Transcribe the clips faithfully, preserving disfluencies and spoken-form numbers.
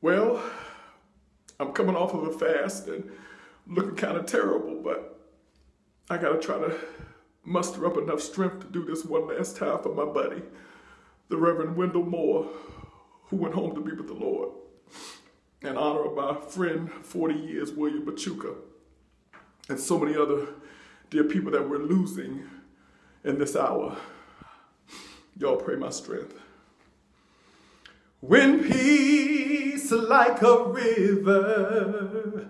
Well, I'm coming off of a fast and looking kind of terrible, but I gotta try to muster up enough strength to do this one last time for my buddy, the Reverend Wendell Moore, who went home to be with the Lord, in honor of my friend, forty years, William Machuca, and so many other dear people that we're losing in this hour. Y'all pray my strength. When peace like a river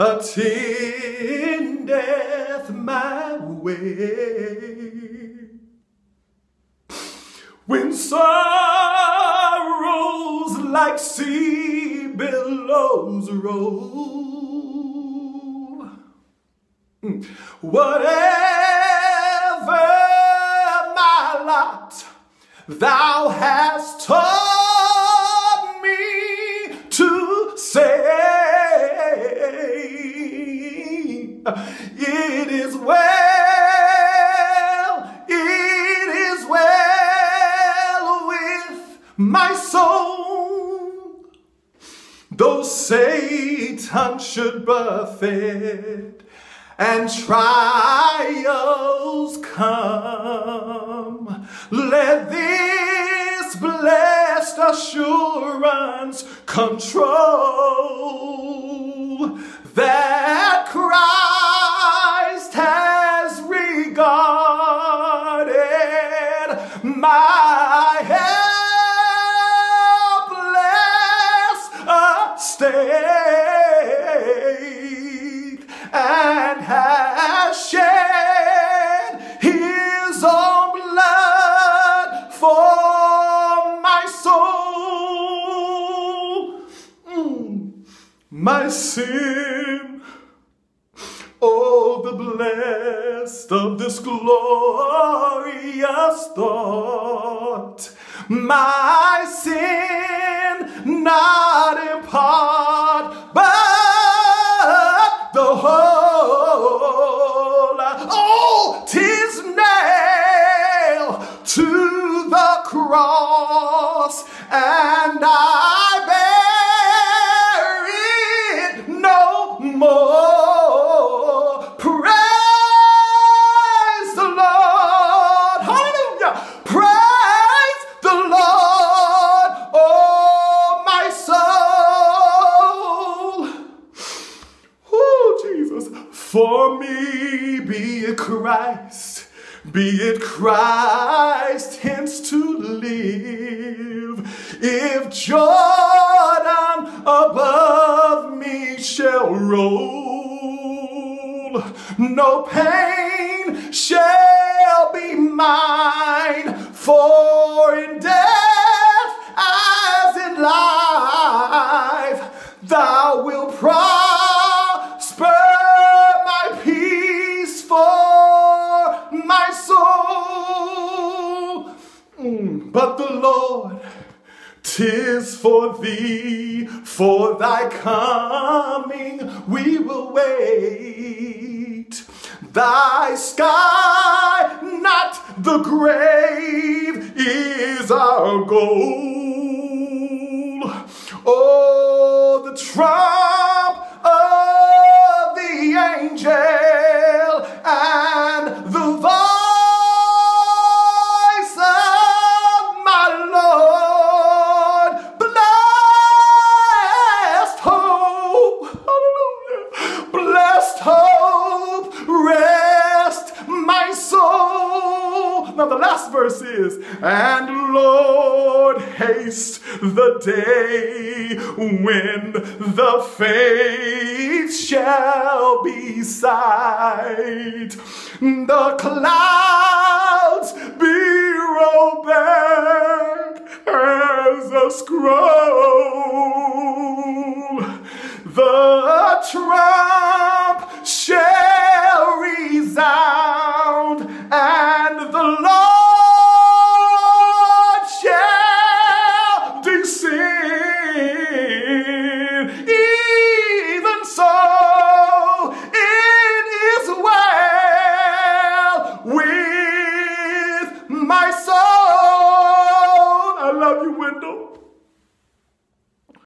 attendeth my way, when sorrows like sea billows roll, whatever my lot thou hast taught me to say, it is well, it is well with my soul. Though Satan should buffet and trials come, let this blessed assurance control that Christ has regarded my helpless estate and has shed his own blood for my soul. Mm. My sin, oh, the blessed of this glorious thought, my sin not in part, but the whole. Oh, 'tis nailed to the cross, and I bear it no more. Praise the Lord. Hallelujah. Praise the Lord, oh my soul. Oh, Jesus. For me be it Christ, be it Christ hence to live. If Jordan above me shall roll, no pain shall be mine, for in death as in life thou wilt prosper my peace for my soul. Mm, but the Lord, 'tis for thee, for thy coming we will wait. Thy sky, not the grave, is our goal. Oh, the trump of the angel and the voice of my Lord. Blessed hope, hallelujah, blessed hope, rest my soul. Now the last verse is, and Lord, haste the day when the faith shall be sight, the clouds be rolled back as a scroll, the